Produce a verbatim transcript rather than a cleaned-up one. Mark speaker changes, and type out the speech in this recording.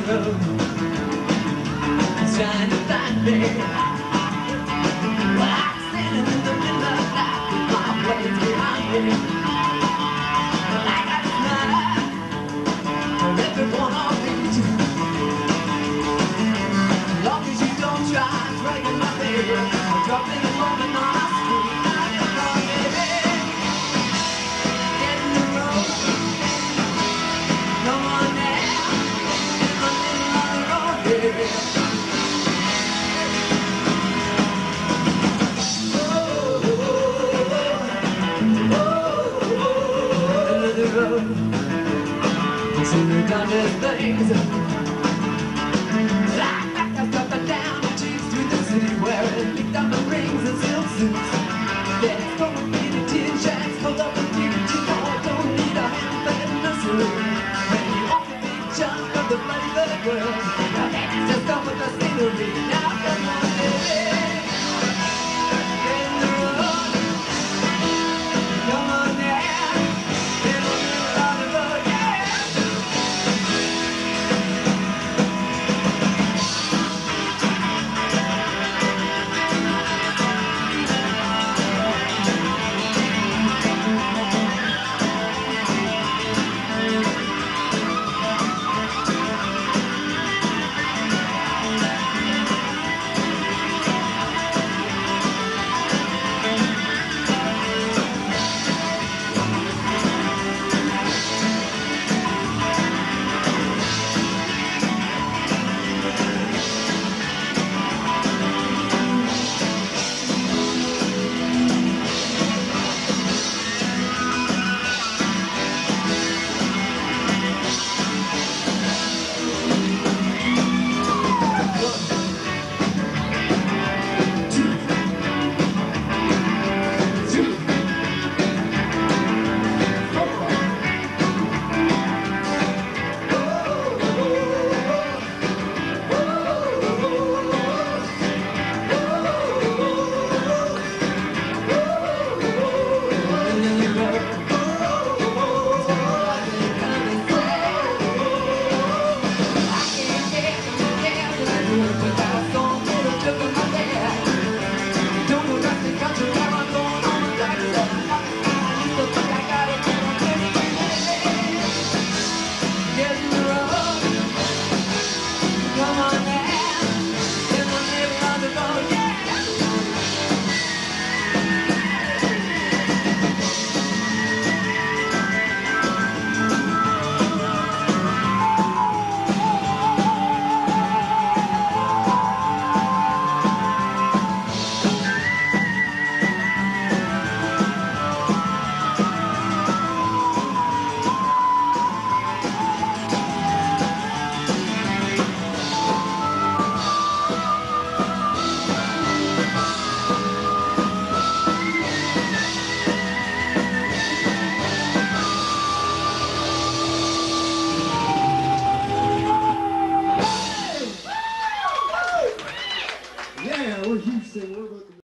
Speaker 1: road is trying to find me. Well, I'm standing in the middle of life with my place behind me. Well, I got a smile for every one of these. As long as you don't try breaking my bed or dropping a moment on my street, I just want baby, get in the road. Come on now, in the middle of the road, baby. See the darndest things. I packed that stuff down the cheap through the city, wearing big diamond rings and silk suits.